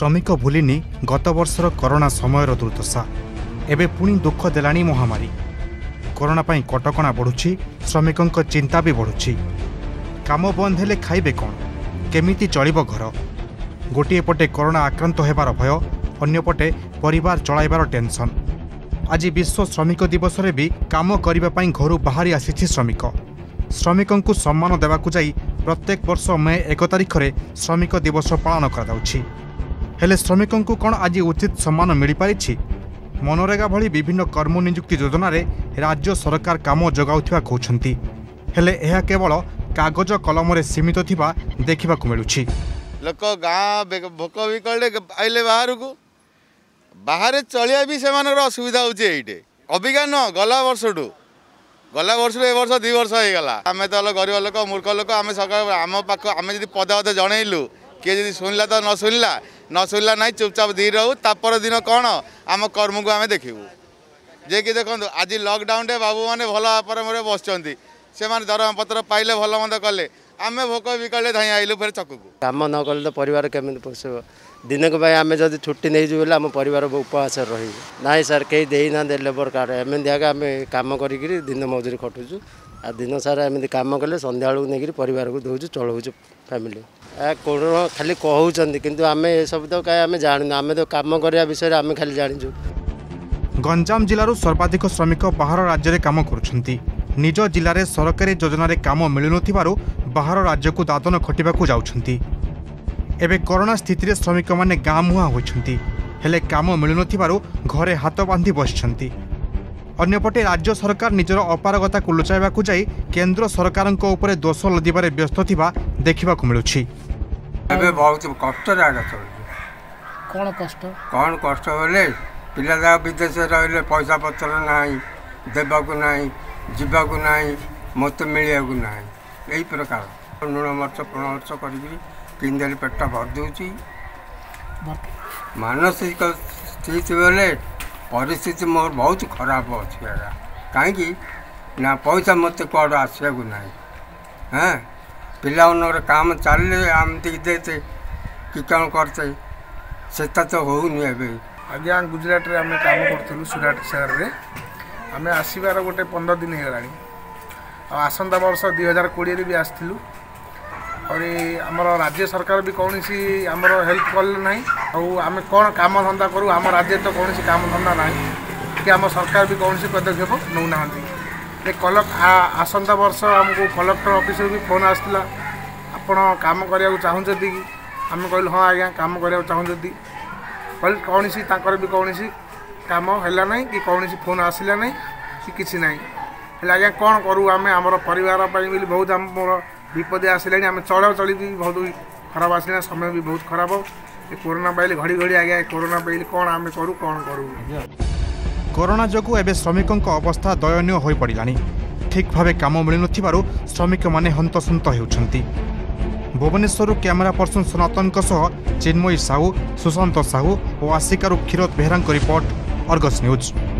श्रमिक भूलिनी गत वर्षर कोरोना समय दुर्दशा एबे पुणी दुख देलानी महामारी। कोरोना पाई कटकणा बढ़ुछि, श्रमिकों चिंता भी बढ़ुछि। काम बंद हेले खाइबे कौन, केमिति चलिबो घर। गोटे पटे कोरोना आक्रांत हेबार भय, अन्यपटे परिवार चलाइबार टेंशन। आज विश्व श्रमिक दिवस रे भी काम करिबा पाई घरु बाहरी आसिछि श्रमिक। श्रमिकों को सम्मान देवाकु जाई प्रत्येक वर्ष मे 1 तारिख रे श्रमिक दिवस पालन करा जाउछि। हेले श्रमिकों को कौन आज उचित सम्मान मिल पारिछि? मनरेगा भली विभिन्न कर्म नियुक्ति योजना रे राज्य सरकार काम जोगाउथिबा कहउछंती, हेले एहा केवल कागज कलम रे सीमित थिबा देखिबाकु मिलुछि। लोक गाँ भोक भी कले आइले बाहर चलिया भी से असुविधा होचे एइटे। अबिका न गला वर्ष ए वर्ष 2 वर्ष हो गला। आमे तो गरीब लोक मूर्ख लोक आमे सकाळ आम पाख आमे जदी पदे पदे जणैलु किए जदी सुनला तो न सुनला नहीं चुपचाप दी रहू। तापर दिन कौन आम कर्म को आम देखू जे कि देखो आज लॉकडाउन रे बाबू मैंने भल पर बस से दरमा पत्र पाइले भल मंद कले आम भोक बिकले धाई आइलु फिर चकू काम न कले तो परिवार केमी पोषब। दिनक आम जब छुट्टी नहीं बोले आम परिवार उपवास रही ना सर कहीं देना लेबर कार्ड एमती आगे आम कम कर दिन मजूरी खटुचु आ दिन सारा एमती कम कले संध्या बेलू नहीं परिवार को दौचु चलाऊँ फैमिली कोरोना खाली कहते किंतु आम ये सब तो कहीं आम जानू आम तो कम करने विषय आम खाली जाचु। गंजाम जिलूर सर्वाधिक श्रमिक बाहर राज्य में काम करुछंती। निज जिले में सरकारी योजन काम मिलु बाहर राज्य को दादन खटिबाकू जाउछंती। एबे कोरोना स्थिति रे श्रमिक माने गाँ मुहां होइछंती, हेले काम मिलु घरे हाथ बांधी बसिछंती। अन्यपटे राज्य सरकार निजर अपारगता को लुचाइबाकू जाई केंद्र सरकारक उपरे दोष लदिबारे व्यस्त थिबा देखिबाकू मिलुछि। एबे बहुत कष्ट जागा चल कौन कष्ट बोले पिला जा विदेश रहिले पैसा पत्र नाही देबाकू नाही जीवाकू नाही मत मिलियाकू नाही यही प्रकार लुण मर्च परामर्श करी किंदली पेटा भर दूची। मानसिक स्थिति बोले परिस्थिति मोर बहुत खराब अच्छी कहीं ना पैसा मत कौड़ आसवा ना हाँ पिला काम चलिए आमती देते कि कौन करते से तो होनी आज्ञा गुजरात रे आम काम करूँ सुराट शहर में आम आसबार गोटे 15 दिन हो आसंता वर्ष 2020 भी आसलु और आमर राज्य सरकार भी कौन सी आमर हेल्प कले ना आम कौन काम धंदा करूँ आम राज्य तो कौन सी काम धंदा ना कि आम सरकार भी कौन सी पदक्षेप नौना आसंता वर्ष आमको कलेक्टर ऑफिस भी फोन आसला आपण काम करने चाहते कि आम कहलु हाँ आज्ञा काम करने चाहते कहल कौन सी भी कौन सी काम है ना कि कौन सी फोन आसला ना कि किसी ना आज्ञा कौन करूँ आम आमर परिवार भी बहुत आम विपद आसला आम चली भी बहुत खराब आसला समय भी बहुत खराब कोरोना पाइले घड़ी घड़ी आज्ञा कोरोना पाइले कौन आम करूँ कौन करूँ। कोरोना जोगु एबे श्रमिकों अवस्था दयनीय हो पड़ानी। ठीक भावे काम मिलु श्रमिक माने हंतसंत होउछंती। भुवनेश्वर कैमेरा पर्सन सनातन चिन्मयी साहू, सुशांत साहू और आशिकारु Kshirod Behera report, Argus news.